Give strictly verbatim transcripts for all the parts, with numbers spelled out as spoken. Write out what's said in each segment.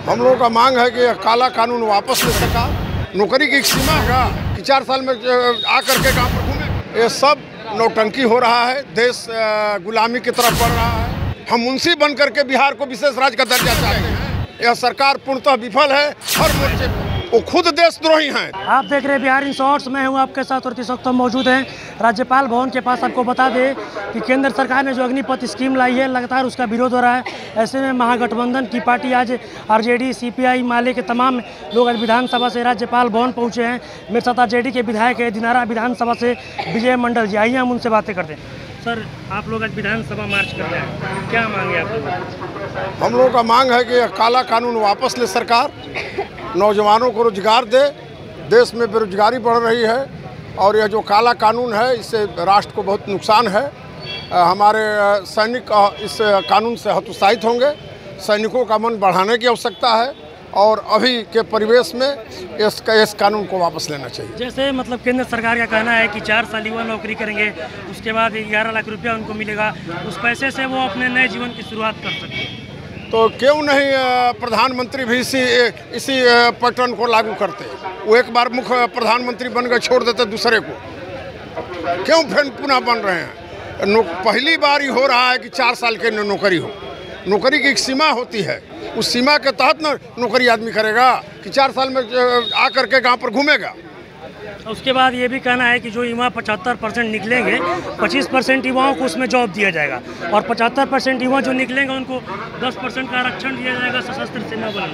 हम लोगों का मांग है कि यह काला कानून वापस ले सका। नौकरी की एक सीमा है कि चार साल में आकर के गाँव पर घूमे। ये सब नौटंकी हो रहा है, देश गुलामी की तरफ बढ़ रहा है। हम मुंशी बन करके बिहार को विशेष राज्य का दर्जा चाहते हैं। यह सरकार पूर्णतः विफल है, हर मोर्चे पर वो खुद देशद्रोही हैं। आप देख रहे हैं बिहार इन शॉर्ट्स, मैं हूं आपके साथ और इस वक्त हम मौजूद हैं राज्यपाल भवन के पास। आपको बता दें कि केंद्र सरकार ने जो अग्निपथ स्कीम लाई है, लगातार उसका विरोध हो रहा है। ऐसे में महागठबंधन की पार्टी आज आरजेडी, सीपीआई, माले के तमाम लोग आज विधानसभा से राज्यपाल भवन पहुँचे हैं। मेरे साथ आरजेडी के विधायक है दिनारा विधानसभा से विजय मंडल जी। आइए हम उनसे बातें करते हैं। सर, आप लोग आज विधानसभा मार्च कर रहे हैं, क्या मांगे आप लोग? हम लोगों का मांग है कि यह काला कानून वापस ले सरकार, नौजवानों को रोजगार दे। देश में बेरोजगारी बढ़ रही है और यह जो काला कानून है इससे राष्ट्र को बहुत नुकसान है। हमारे सैनिक इस कानून से हतोत्साहित होंगे। सैनिकों का मन बढ़ाने की आवश्यकता है और अभी के परिवेश में इस इस कानून को वापस लेना चाहिए। जैसे मतलब केंद्र सरकार का कहना है कि चार साल युवा नौकरी करेंगे, उसके बाद ग्यारह लाख रुपया उनको मिलेगा, उस पैसे से वो अपने नए जीवन की शुरुआत कर सकते हैं। तो क्यों नहीं प्रधानमंत्री भी इसी इसी पैटर्न को लागू करते? वो एक बार मुख्य प्रधानमंत्री बन गए, छोड़ देते दूसरे को। क्यों फिर पुनः बन रहे हैं? पहली बार ही हो रहा है कि चार साल के नौकरी हो। नौकरी की एक सीमा होती है, उस सीमा के तहत न नौकरी आदमी करेगा कि चार साल में आकर के गाँव पर घूमेगा। उसके बाद ये भी कहना है कि जो युवा पचहत्तर परसेंट निकलेंगे, पच्चीस परसेंट युवाओं को उसमें जॉब दिया जाएगा और पचहत्तर परसेंट युवा जो निकलेंगे उनको दस परसेंट का आरक्षण दिया जाएगा सशस्त्र सेना बल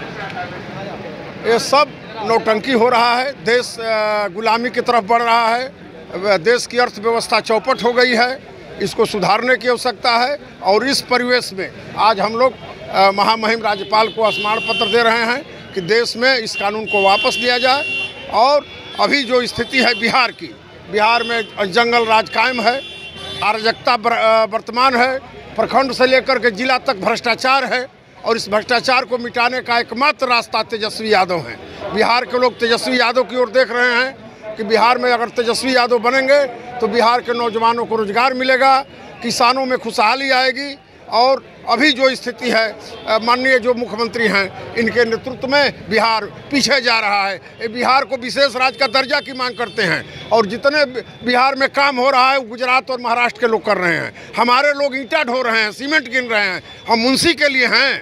में। ये सब नौटंकी हो रहा है, देश गुलामी की तरफ बढ़ रहा है। देश की अर्थव्यवस्था चौपट हो गई है, इसको सुधारने की आवश्यकता है। और इस परिवेश में आज हम लोग महामहिम राज्यपाल को स्मारण पत्र दे रहे हैं कि देश में इस कानून को वापस लिया जाए। और अभी जो स्थिति है बिहार की, बिहार में जंगल राज कायम है, अराजकता वर्तमान है, प्रखंड से लेकर के जिला तक भ्रष्टाचार है और इस भ्रष्टाचार को मिटाने का एकमात्र रास्ता तेजस्वी यादव है। बिहार के लोग तेजस्वी यादव की ओर देख रहे हैं कि बिहार में अगर तेजस्वी यादव बनेंगे तो बिहार के नौजवानों को रोजगार मिलेगा, किसानों में खुशहाली आएगी। और अभी जो स्थिति है, माननीय जो मुख्यमंत्री हैं, इनके नेतृत्व में बिहार पीछे जा रहा है। ये बिहार को विशेष राज्य का दर्जा की मांग करते हैं और जितने बिहार में काम हो रहा है वो गुजरात और महाराष्ट्र के लोग कर रहे हैं। हमारे लोग ईंटा ढो रहे हैं, सीमेंट गिन रहे हैं। हम मुंशी के लिए हैं,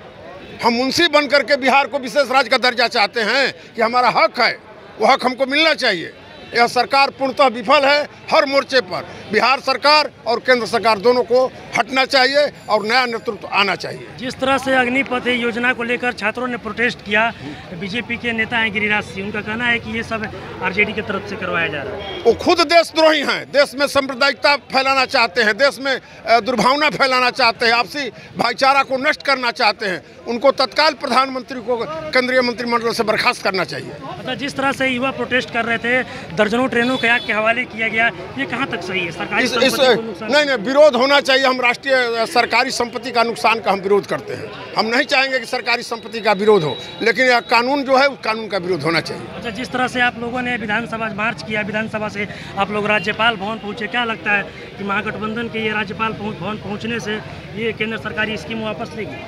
हम मुंशी बन करके बिहार को विशेष राज्य का दर्जा चाहते हैं कि हमारा हक है, वो हक हमको मिलना चाहिए। यह सरकार पूर्णतः विफल है, हर मोर्चे पर। बिहार सरकार और केंद्र सरकार दोनों को हटना चाहिए और नया नेतृत्व आना चाहिए। जिस तरह से अग्निपथ योजना को लेकर छात्रों ने प्रोटेस्ट किया, बीजेपी के नेता हैं गिरिराज सिंह, उनका कहना है कि ये सब आरजेडी की तरफ से करवाया जा रहा है। वो खुद देशद्रोही हैं, देश में सांप्रदायिकता फैलाना चाहते हैं, देश में दुर्भावना फैलाना चाहते हैं, आपसी भाईचारा को नष्ट करना चाहते हैं। उनको तत्काल प्रधानमंत्री को केंद्रीय मंत्रिमंडल से बर्खास्त करना चाहिए। अच्छा, जिस तरह से युवा प्रोटेस्ट कर रहे थे, दर्जनों ट्रेनों के आग के हवाले किया गया, ये कहाँ तक सही है? सरकारी इस, इस, नहीं नहीं विरोध होना चाहिए। हम राष्ट्रीय सरकारी संपत्ति का नुकसान का हम विरोध करते हैं। हम नहीं चाहेंगे कि सरकारी संपत्ति का विरोध हो, लेकिन यह कानून जो है उस कानून का विरोध होना चाहिए। अच्छा, जिस तरह से आप लोगों ने विधानसभा मार्च किया, विधानसभा से आप लोग राज्यपाल भवन पहुँचे, क्या लगता है कि महागठबंधन के ये राज्यपाल भवन पहुँचने से ये केंद्र सरकारी स्कीम वापस लेगी?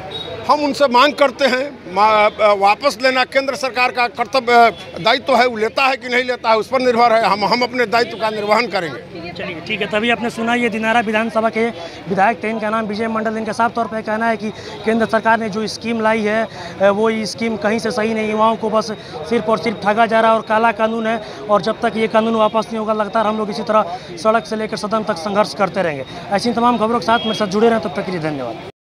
हम उनसे मांग करते हैं वापस लेना केंद्र सरकार का कर्तव्य दायित्व है, वो लेता है कि नहीं लेता है उस पर निर्भर है। हम हम अपने दायित्व का निर्वहन करेंगे। चलिए ठीक है। तभी आपने सुना ये दिनारा विधानसभा के विधायक थे, इनका नाम विजय मंडल। इनका साफ तौर पर कहना है कि केंद्र सरकार ने जो स्कीम लाई है वो ये स्कीम कहीं से सही नहीं, युवाओं को बस सिर्फ और सिर्फ ठगा जा रहा है और काला कानून है। और जब तक ये कानून वापस नहीं होगा, लगातार हम लोग इसी तरह सड़क से लेकर सदन तक संघर्ष करते रहेंगे। ऐसी तमाम खबरों के साथ मेरे साथ जुड़े रहें, तब तक के लिए धन्यवाद।